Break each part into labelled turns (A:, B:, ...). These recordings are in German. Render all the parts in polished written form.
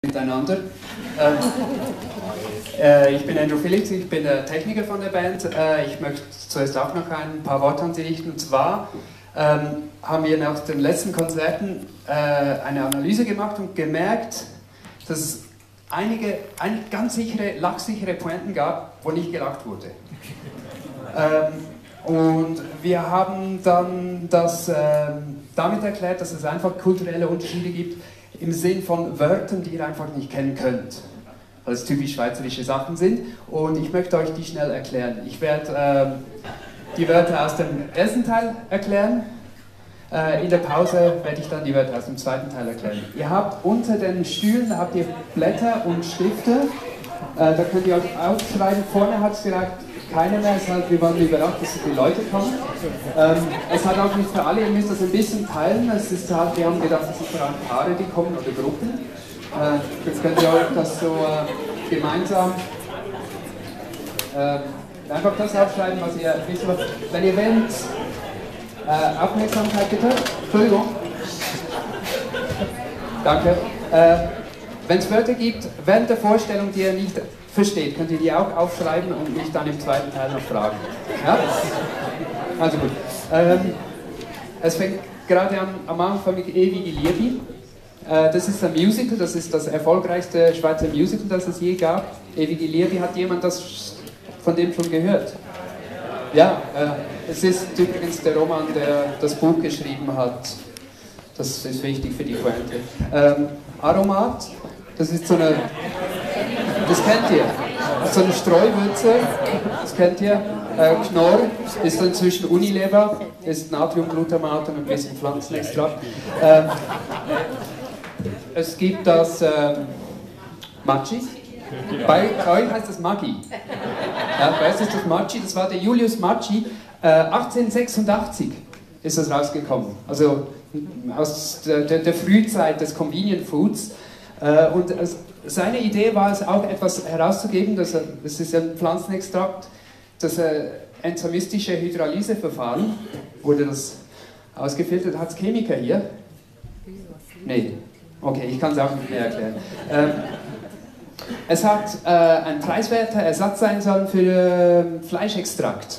A: Miteinander. Ich bin Andrew Phillips, ich bin der Techniker von der Band. Ich möchte zuerst auch noch ein paar Worte an Sie richten. Und zwar haben wir nach den letzten Konzerten eine Analyse gemacht und gemerkt, dass es einige ganz sichere, lachsichere Pointen gab, wo nicht gelacht wurde. Und wir haben dann das damit erklärt, dass es einfach kulturelle Unterschiede gibt im Sinn von Wörtern, die ihr einfach nicht kennen könnt, weil es typisch schweizerische Sachen sind. Und ich möchte euch die schnell erklären. Ich werde die Wörter aus dem ersten Teil erklären. In der Pause werde ich dann die Wörter aus dem zweiten Teil erklären. Ihr habt unter den Stühlen habt ihr Blätter und Stifte. Da könnt ihr euch aufschreiben. Vorne hat es vielleicht keiner mehr, wir waren überrascht, dass so viele Leute kommen. Es hat auch nicht für alle, ihr müsst das ein bisschen teilen. Es ist halt, wir haben gedacht, es sind vor allem Paare, die kommen oder Gruppen. Jetzt könnt ihr euch das so gemeinsam einfach das aufschreiben, was ihr wisst. Wenn ihr wollt, Aufmerksamkeit bitte. Entschuldigung. Danke. Wenn es Wörter gibt während der Vorstellung, die ihr nicht versteht, könnt ihr die auch aufschreiben und mich dann im zweiten Teil noch fragen. Ja? Also gut. Es fängt gerade am Anfang mit Ewige Liebe. Das ist ein Musical, das ist das erfolgreichste Schweizer Musical, das es je gab. Ewige Liebe, hat jemand von dem schon gehört? Ja, es ist übrigens der Roman, der das Buch geschrieben hat. Das ist wichtig für die Pointe. Aromat, das ist so eine... Das kennt ihr. Das ist so eine Streuwürze, das kennt ihr. Knorr ist dann zwischen Unilever, ist Natriumglutamat und ein bisschen Pflanzenextrakt. Es gibt das Maggi. Bei euch heißt das Maggi. Ja, bei uns ist das Maggi, das war der Julius Maggi. 1886 ist das rausgekommen. Also aus der Frühzeit des Convenient Foods. Und seine Idee war es auch, etwas herauszugeben, das ist ein Pflanzenextrakt, das enzymistische Hydrolyseverfahren, wurde das ausgefiltert. Hat es Chemiker hier? Nee. Okay, ich kann es auch nicht mehr erklären. Es hat ein preiswerter Ersatz sein sollen für Fleischextrakt.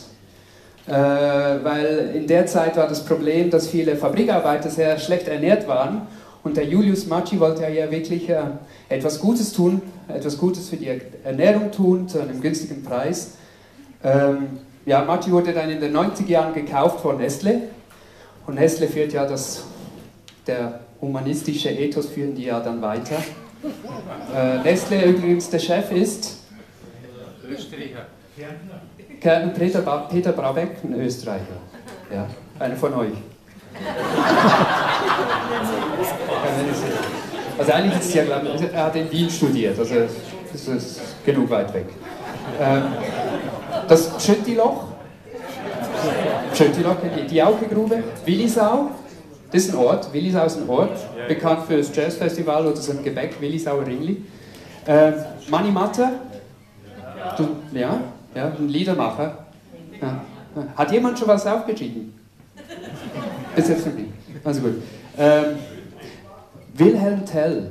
A: Weil in der Zeit war das Problem, dass viele Fabrikarbeiter sehr schlecht ernährt waren. Und der Julius Maggi wollte ja wirklich etwas Gutes tun, etwas Gutes für die Ernährung tun, zu einem günstigen Preis. Ja, Maggi wurde dann in den 90er Jahren gekauft von Nestle. Und Nestle führt ja der humanistische Ethos führen die ja dann weiter. Nestle übrigens, der Chef ist
B: Österreicher.
A: Kärntner Peter Brabeck, ein Österreicher. Ja, einer von euch. Also eigentlich ist es ja, glaube ich, er hat in Wien studiert, also das ist genug weit weg. Das Schüttiloch, die Jauchegrube, Willisau, das ist ein Ort, Willisau ist ein Ort, bekannt für das Jazzfestival oder so ein Gebäck, Willisauer Ringli. Manimatter, ja, ein Liedermacher. Ja. Hat jemand schon was aufgeschrieben? Bis jetzt noch nicht. Also gut. Wilhelm Tell.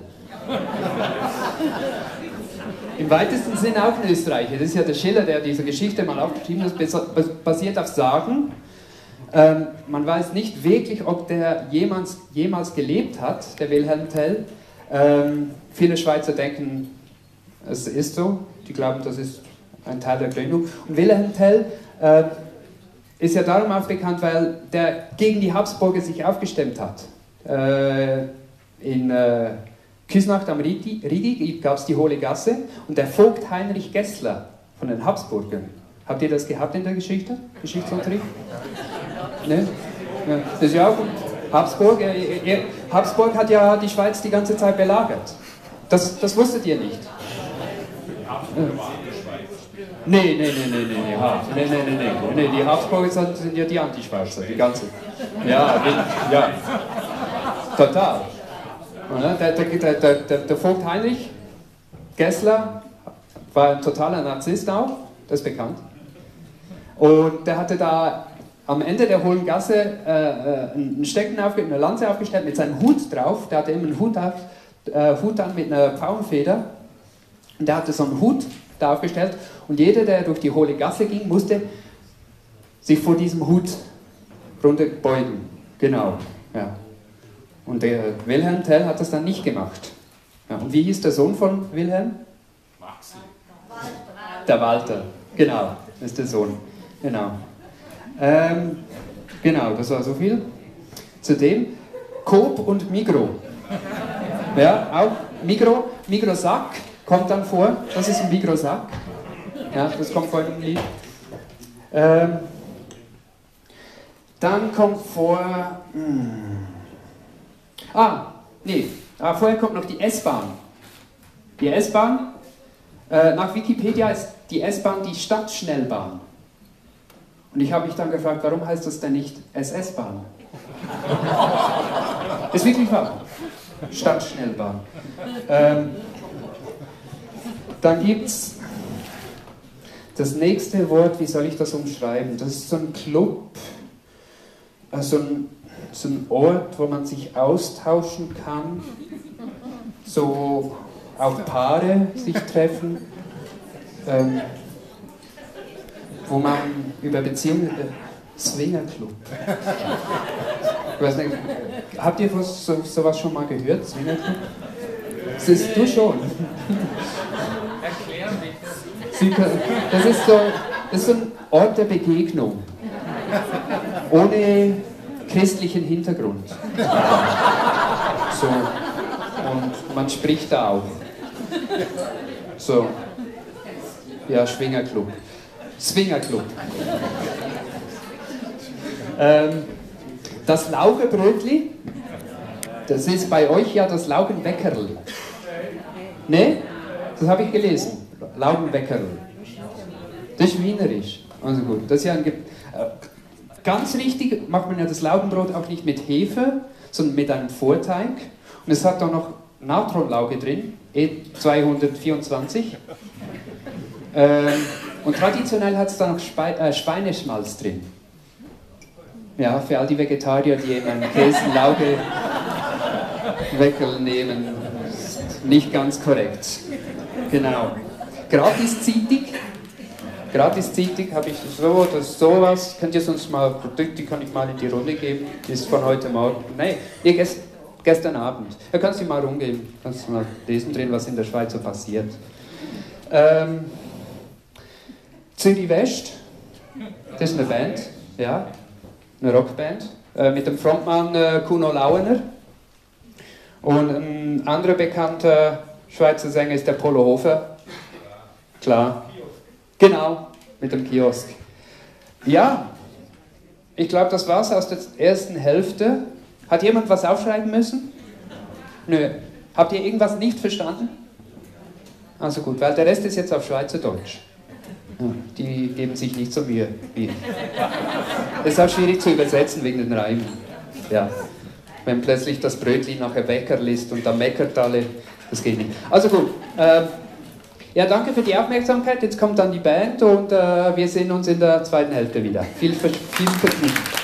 A: Im weitesten Sinn auch ein Österreicher. Das ist ja der Schiller, der diese Geschichte mal aufgeschrieben hat. Das basiert auf Sagen. Man weiß nicht wirklich, ob der jemals gelebt hat, der Wilhelm Tell. Viele Schweizer denken, es ist so. Die glauben, das ist ein Teil der Gründung. Und Wilhelm Tell ist ja darum auch bekannt, weil der gegen die Habsburger sich aufgestemmt hat. In Küsnacht am Rigi gab es die Hohle Gasse und der Vogt Heinrich Gessler von den Habsburgern. Habt ihr das gehabt in der Geschichte? Geschichtsunterricht? Ne? Ja, das ist ja auch gut. Habsburg hat ja die Schweiz die ganze Zeit belagert. Das wusstet ihr nicht. Nee, die Habsburger sind ja die Antischweizer, die ganze. Ja, total. Der Vogt Heinrich Gessler war ein totaler Narzisst auch, das ist bekannt. Und der hatte da am Ende der Hohlen Gasse einen Stecken eine Lanze aufgestellt mit seinem Hut drauf, der hatte immer einen Hut auf, Hut an mit einer Pfauenfeder. Und der hatte so einen Hut da aufgestellt. Und jeder, der durch die hohle Gasse ging, musste sich vor diesem Hut runterbeugen. Genau. Ja. Und der Wilhelm Tell hat das dann nicht gemacht. Ja. Und wie hieß der Sohn von Wilhelm?
B: Maxi.
A: Der Walter. Genau, das ist der Sohn. Genau. Genau, das war so viel. Zudem Coop und Migros. Ja, auch Migros Sack kommt dann vor. Das ist ein Migros Sack. Ja, das kommt vor im Lied. Dann kommt vor... vorher kommt noch die S-Bahn. Die S-Bahn, nach Wikipedia ist die S-Bahn die Stadtschnellbahn. Und ich habe mich dann gefragt, warum heißt das denn nicht SS-Bahn? Ist wirklich wahr. Stadtschnellbahn. Dann gibt es das nächste Wort, wie soll ich das umschreiben? Das ist so ein Club, so ein Ort, wo man sich austauschen kann, so auch Paare sich treffen, wo man über Beziehungen, Swingerclub. Ich weiß nicht, habt ihr sowas schon mal gehört, Swingerclub? Das ist du schon.
B: Erklär mich.
A: Das ist so ein Ort der Begegnung. Ohne christlichen Hintergrund. So. Und man spricht da auch. So. Ja, Swingerclub. Swingerclub. Das Laugenbrötli, das ist bei euch ja das Laugenweckerl. Ne? Das habe ich gelesen. Laugenweckerl. Das ist wienerisch. Also gut, das ist ja ein... Ganz richtig macht man ja das Laugenbrot auch nicht mit Hefe, sondern mit einem Vorteig. Und es hat da noch Natronlauge drin, E224. Und traditionell hat es da noch Schweineschmalz drin. Ja, für all die Vegetarier, die eben einen Käse-Lauge Weckerl nehmen, ist nicht ganz korrekt. Genau. Gratis-Zeitig habe ich so, das ist sowas. Könnt ihr sonst mal Produkte, die kann ich mal in die Runde geben. Die ist von heute Morgen. Nein, gestern Abend. Da kannst du mal rumgehen. Kannst du mal lesen drin, was in der Schweiz so passiert. Zürich West, das ist eine Band, ja, eine Rockband, mit dem Frontmann Kuno Lauener. Und ein anderer bekannter Schweizer Sänger ist der Polo Hofer. Klar. Genau, mit dem Kiosk. Ja, ich glaube, das war's aus der ersten Hälfte. Hat jemand was aufschreiben müssen? Nö. Habt ihr irgendwas nicht verstanden? Also gut, weil der Rest ist jetzt auf Schweizerdeutsch. Ja, die geben sich nicht so Mühe. Es ist auch schwierig zu übersetzen wegen den Reimen. Ja. Wenn plötzlich das Brötchen nachher Bäckerl ist und dann meckert alle, das geht nicht. Also gut. Ja, danke für die Aufmerksamkeit. Jetzt kommt dann die Band und wir sehen uns in der zweiten Hälfte wieder. Viel Vergnügen.